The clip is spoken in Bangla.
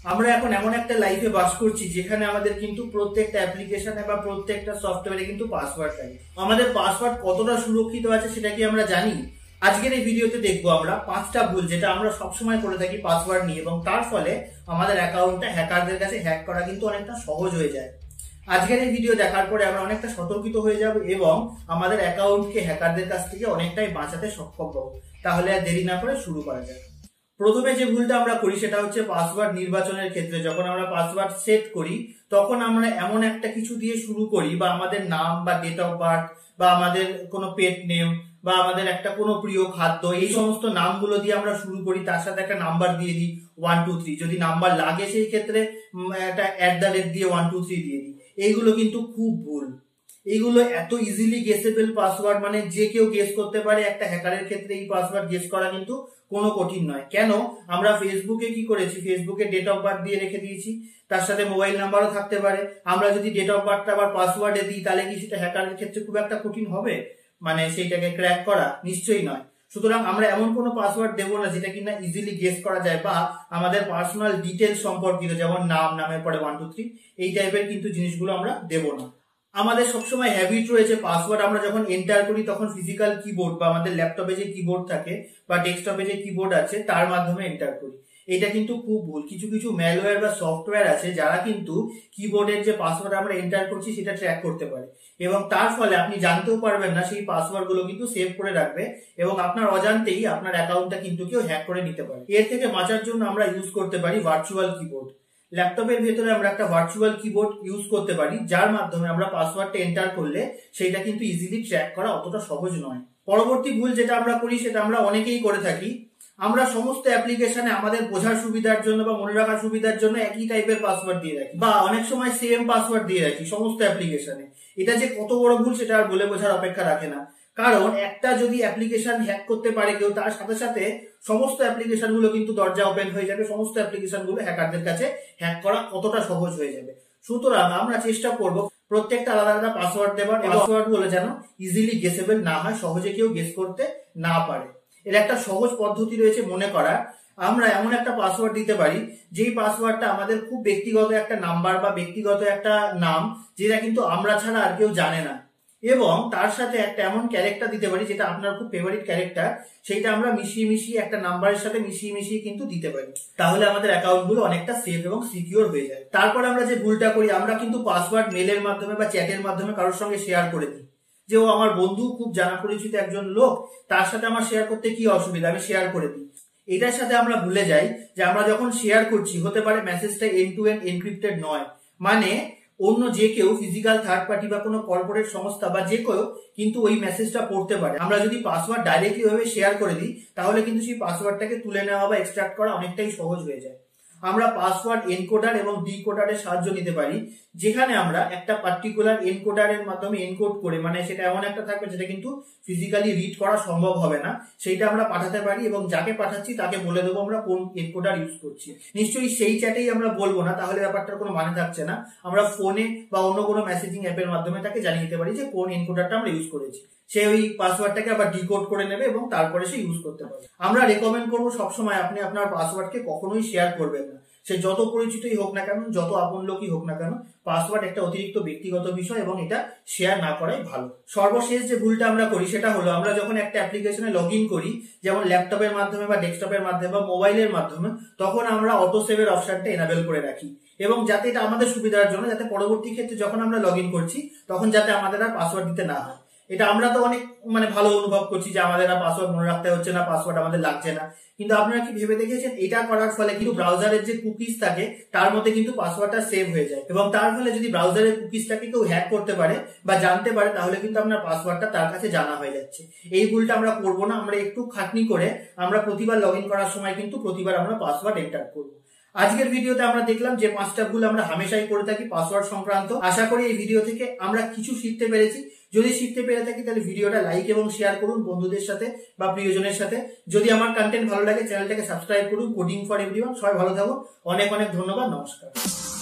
আমরা এখন এমন একটা লাইফে বাস করছি যেখানে আমাদের কিন্তু প্রত্যেকটা অ্যাপ্লিকেশনে বা প্রত্যেকটা সফটওয়্যারে কিন্তু পাসওয়ার্ড থাকে। আমাদের পাসওয়ার্ড কতটা সুরক্ষিত আছে সেটা কি আমরা জানি? আজকের এই ভিডিওতে দেখবো আমরা 5টা ভুল যেটা আমরা সবসময় করে থাকি পাসওয়ার্ড নিয়ে, এবং তার ফলে আমাদের অ্যাকাউন্টটা হ্যাকারদের কাছে হ্যাক করা কিন্তু অনেকটা সহজ হয়ে যায়। আজকের এই ভিডিও দেখার পরে আমরা অনেকটা সতর্কিত হয়ে যাব এবং আমাদের অ্যাকাউন্টকে হ্যাকারদের কাছ থেকে অনেকটাই বাঁচাতে সক্ষম হব। তাহলে আর দেরি না করে শুরু করা যাক। প্রথমে যে ভুলটা আমরা করি সেটা হচ্ছে পাসওয়ার্ড নির্বাচনের ক্ষেত্রে যখন আমরা পাসওয়ার্ড সেট করি তখন আমরা এমন একটা কিছু দিয়ে শুরু করি, বা আমাদের নাম বা ডেট অফ বার্থ বা আমাদের কোনো পেট নেম বা আমাদের একটা কোনো প্রিয় খাদ্য, এই সমস্ত নামগুলো দিয়ে আমরা শুরু করি। তার সাথে একটা নাম্বার দিয়ে দিই 1 2 3, যদি নাম্বার লাগে সেই ক্ষেত্রে একটা @ দিয়ে 1 2 3 দিয়ে দিই। এইগুলো কিন্তু খুব ভুল। এইগুলো এত ইজিলি গেসেবল পাসওয়ার্ড, মানে যে কেউ গেস করতে পারে। একটা হ্যাকারের ক্ষেত্রে এই পাসওয়ার্ড গেস করা কিন্তু কোনো কঠিন নয়। কেন? আমরা ফেসবুকে কি করেছি, ফেসবুকে ডেট অফ বার্থ দিয়ে রেখে দিয়েছি, তার সাথে মোবাইল নাম্বারও থাকতে পারে। আমরা যদি ডেট অফ বার্থটা আবার পাসওয়ার্ডে দিই তাহলে কি সেটা হ্যাকারের ক্ষেত্রে খুব একটা কঠিন হবে মানে সেইটাকে ক্র্যাক করা? নিশ্চয়ই নয়। সুতরাং আমরা এমন কোনো পাসওয়ার্ড দেবো না যেটা কিনা ইজিলি গেস করা যায়, বা আমাদের পার্সোনাল ডিটেলস সম্পর্কিত যেমন নাম, নামের পরে 1 2 3 এই টাইপের কিন্তু জিনিসগুলো আমরা দেবো না। আমাদের সবসময় হ্যাবিট রয়েছে পাসওয়ার্ড আমরা যখন এন্টার করি তখন ফিজিক্যাল কিবোর্ড বা আমাদের ল্যাপটপে যে কিবোর্ড থাকে বা ডেস্কটপে যে কিবোর্ড আছে তার মাধ্যমে এন্টার করি। এটা কিন্তু খুব ভুল। কিছু কিছু ম্যালওয়্যার বা সফটওয়্যার আছে যারা কিন্তু কিবোর্ডের যে পাসওয়ার্ড আমরা এন্টার করছি সেটা ট্র্যাক করতে পারে, এবং তার ফলে আপনি জানতেও পারবেন না সেই পাসওয়ার্ড গুলো কিন্তু সেভ করে রাখবে, এবং আপনার অজান্তেই আপনার অ্যাকাউন্টটা কিন্তু কেউ হ্যাক করে নিতে পারে। এর থেকে বাঁচার জন্য আমরা ইউজ করতে পারি ভার্চুয়াল কিবোর্ড। ল্যাপটপের ভেতরে আমরা একটা ভার্চুয়াল কিবোর্ড ইউজ করতে পারি, যার মাধ্যমে আমরা পাসওয়ার্ডটা এন্টার করলে সেটা কিন্তু ইজিলি ট্র্যাক করা অতটা সহজ নয়। পরবর্তী ভুল যেটা আমরা করি সেটা আমরা অনেকেই করে থাকি, আমরা সমস্ত অ্যাপ্লিকেশনে আমাদের বোঝার সুবিধার জন্য বা মনে রাখার সুবিধার জন্য একই টাইপের পাসওয়ার্ড দিয়ে রাখি, বা অনেক সময় সেম পাসওয়ার্ড দিয়ে রাখি সমস্ত অ্যাপ্লিকেশনে। এটা যে কত বড় ভুল সেটা আর বলে বোঝার অপেক্ষা রাখে না। কারণ একটা যদি অ্যাপ্লিকেশন হ্যাক করতে পারে কেউ, তার সাথে সাথে সমস্ত অ্যাপ্লিকেশন গুলো কিন্তু দরজা ওপেন হয়ে যাবে, সমস্ত অ্যাপ্লিকেশন গুলো হ্যাকারদের কাছে হ্যাক করা কতটা সহজ হয়ে যাবে। সুতরাং আমরা চেষ্টা করব প্রত্যেকটা আলাদা আলাদা পাসওয়ার্ড দেবার, পাসওয়ার্ড গুলো যেন ইজিলি গেসেবল না হয়, সহজে কেউ গেস করতে না পারে। এর একটা সহজ পদ্ধতি রয়েছে মনে করার। আমরা এমন একটা পাসওয়ার্ড দিতে পারি যেই পাসওয়ার্ডটা আমাদের খুব ব্যক্তিগত একটা নাম্বার বা ব্যক্তিগত একটা নাম, যেটা কিন্তু আমরা ছাড়া আর কেউ জানে না, এবং তার সাথে একটা এমন ক্যারেক্টার দিতে পারি যেটা আপনার খুব ফেভারিট ক্যারেক্টার, সেইটা আমরা মিশিয়ে মিশিয়ে একটা নাম্বারের সাথে মিশিয়ে মিশিয়ে কিন্তু দিতে পারি। তাহলে আমাদের অ্যাকাউন্ট গুলো অনেকটা সেফ এবং সিকিউর হয়ে যায়। তারপর আমরা যে ভুলটা করি, আমরা কিন্তু পাসওয়ার্ড মেলের মাধ্যমে বা চ্যাটের মাধ্যমে কারোর সঙ্গে শেয়ার করে দিই, যে ও আমার বন্ধু, খুব জানা পরিচিত একজন লোক, তার সাথে আমার শেয়ার করতে কি অসুবিধা, আমি শেয়ার করে দিই। এটার সাথে আমরা ভুলে যাই যে আমরা যখন শেয়ার করছি হতে পারে মেসেজটা এন্ড টু এন্ড এনক্রিপ্টেড নয়, মানে অন্য যে কেউ, ফিজিক্যাল থার্ড পার্টি বা কোনো কর্পোরেট সংস্থা বা যে কেউ কিন্তু ওই মেসেজটা পড়তে পারে। আমরা যদি পাসওয়ার্ড ডাইরেক্টলি ভাবে শেয়ার করে দিই তাহলে কিন্তু সেই পাসওয়ার্ডটাকে তুলে নেওয়া বা এক্সট্রাক্ট করা অনেকটাই সহজ হয়ে যায়। আমরা পাসওয়ার্ড এনকোডার এবং ডিকোডারের সাহায্য নিতে পারি, যেখানে আমরা একটা পার্টিকুলার এনকোডারের মাধ্যমে এনকোড করে, মানে সেটা এমন একটা থাকবে যেটা কিন্তু ফিজিক্যালি রিড করা সম্ভব হবে না, সেইটা আমরা পাঠাতে পারি, এবং যাকে পাঠাচ্ছি তাকে বলে দেবো আমরা কোন এনকোডার ইউজ করছি। নিশ্চয়ই সেই চ্যাটেই আমরা বলবো না, তাহলে ব্যাপারটার কোনো মানে থাকছে না। আমরা ফোনে বা অন্য কোনো মেসেজিং অ্যাপের মাধ্যমে তাকে জানিয়ে দিতে পারি যে কোন এনকোডারটা আমরা ইউজ করেছি। সে ওই পাসওয়ার্ডটাকে আবার ডিকোড করে নেবে এবং তারপরে সে ইউজ করতে পারবে। আমরা রেকমেন্ড করবো সবসময় আপনি আপনার পাসওয়ার্ডকে কখনোই শেয়ার করবেন না, সে যত পরিচিতই হোক না কেন, যত আপন লোকই হোক না কেন। পাসওয়ার্ড একটা অতিরিক্ত ব্যক্তিগত বিষয় এবং এটা শেয়ার না করাই ভালো। সর্বশেষ যে ভুলটা আমরা করি সেটা হলো, আমরা যখন একটা অ্যাপ্লিকেশনে লগ ইন করি, যেমন ল্যাপটপের মাধ্যমে বা ডেস্কটপের মাধ্যমে বা মোবাইলের মাধ্যমে, তখন আমরা অটো সেভের অপশনটা এনাবেল করে রাখি, এবং যাতে এটা আমাদের সুবিধার জন্য, যাতে পরবর্তী ক্ষেত্রে যখন আমরা লগ ইন করছি তখন যাতে আমাদের আর পাসওয়ার্ড দিতে না হয়। এটা আমরা তো অনেক ভালো অনুভব করছি যে আমাদের আর পাসওয়ার্ড মনে রাখতে হচ্ছে না, পাসওয়ার্ড আমাদের লাগছে না। কিন্তু আপনারা কি ভেবে দেখেছেন, এটা করার ফলে কিন্তু ব্রাউজারের যে কুকিজ থাকে তার মধ্যে কিন্তু পাসওয়ার্ডটা সেভ হয়ে যায়, এবং তার ফলে যদি ব্রাউজারের কুকিজটাকে কেউ হ্যাক করতে পারে বা জানতে পারে তাহলে কিন্তু আপনার পাসওয়ার্ডটা তার কাছে জানা হয়ে যাচ্ছে। এই ভুলটা আমরা করবো না। আমরা একটু খাটনি করে আমরা প্রতিবার লগ ইন করার সময় কিন্তু প্রতিবার আমরা পাসওয়ার্ড এন্টার করবো। আজকের ভিডিওতে আমরা দেখলাম যে 5টা ভুল আমরা হামেশাই করে থাকি পাসওয়ার্ড সংক্রান্ত। আশা করি এই ভিডিও থেকে আমরা কিছু শিখতে পেরেছি। যদি শিখতে পেরে থাকি তাহলে ভিডিওটা লাইক এবং শেয়ার করুন বন্ধুদের সাথে বা প্রিয়জনের সাথে। যদি আমার কন্টেন্ট ভালো লাগে চ্যানেলটাকে সাবস্ক্রাইব করুন। Coding for everyone. সবাই ভালো থাকুন। অনেক অনেক ধন্যবাদ। নমস্কার।